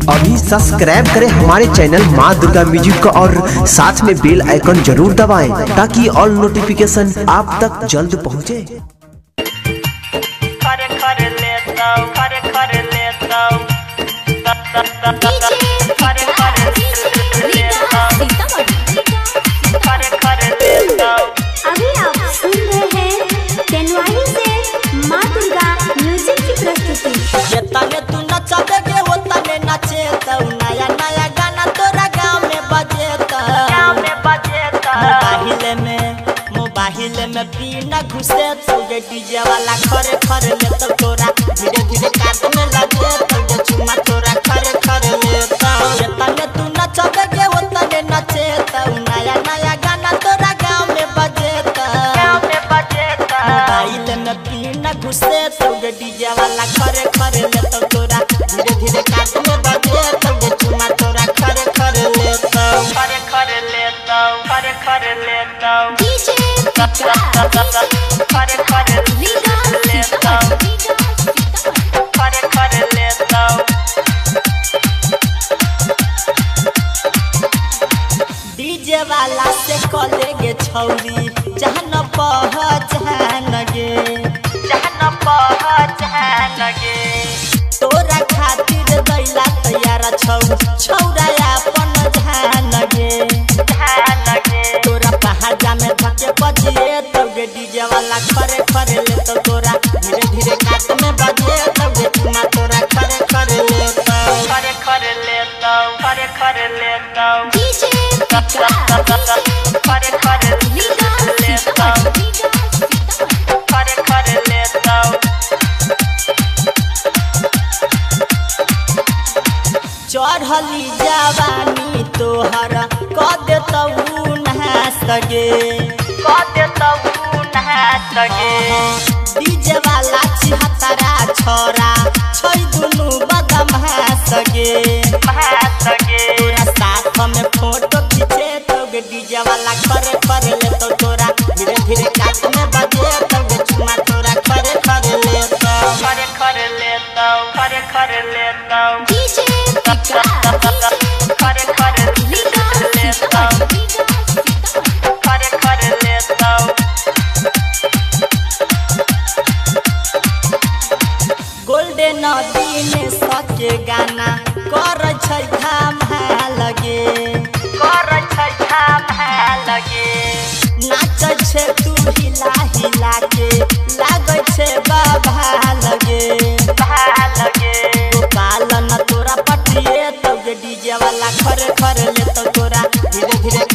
अभी सब्सक्राइब करें हमारे चैनल माँ दुर्गा म्यूजिक को और साथ में बेल आइकन जरूर दबाएं ताकि ऑल नोटिफिकेशन आप तक जल्द पहुँचे। अभी आप सुन रहे हैं केनवाई से माँ दुर्गा म्यूजिक की प्रस्तुति। तने तू नचबे हो तने नाचे तो नया नया गाना तोरा गाँव में बजेता मोबाइल में बिना घुसे तो ये डीजे वाला खरे खरे ले तो तोरा धीरे धीरे काट में लगे तो ये चुमा तोरा खरे खरे लेता। तने तू नचबे हो तने नाचे तो नया नया गाना तोरा गाँव में बजेता मोबाइल में बिना घुसे तो ये डीजे वाला खरे खरे ले तो तोरा धीरे धीरे काट में बजे तो ये चुमा तोरा खरे खरे लेता डीजे डीजे वाला से कलेगे छौरी जहन पहचान गे तोरा खातिर दैला तैयार छौरा अपन ध्यान गे तोरा पहाड़ा में धके बजिए तब गे डीजे वाला खरे खरे ले तो तोरा धीरे धीरे काट में बजिए तब गे चुमा तोरा खरे खरे ले डीजे चढ़ली जवानी तोहर क देतऊ नहास गे डीजे वाला छिहत्तरा छोरा छै दुनु बदमाश गे तोरा साथ में फोटो खींचे तो गे डीजे वाला खरे खरे ले तो तोरा धीरे धीरे काट में बजे तो गे चुमा तोरा खरे खरे लेता डीजे गोल्डन दिन सके गाना कर छै धमाल गे नाच छे तू हिला हिला के लागे छे बाबा लगे गोपाल न तोरा पटिए तो गे डीजे वाला खरे खरे ले तो तोरा धीरे धीरे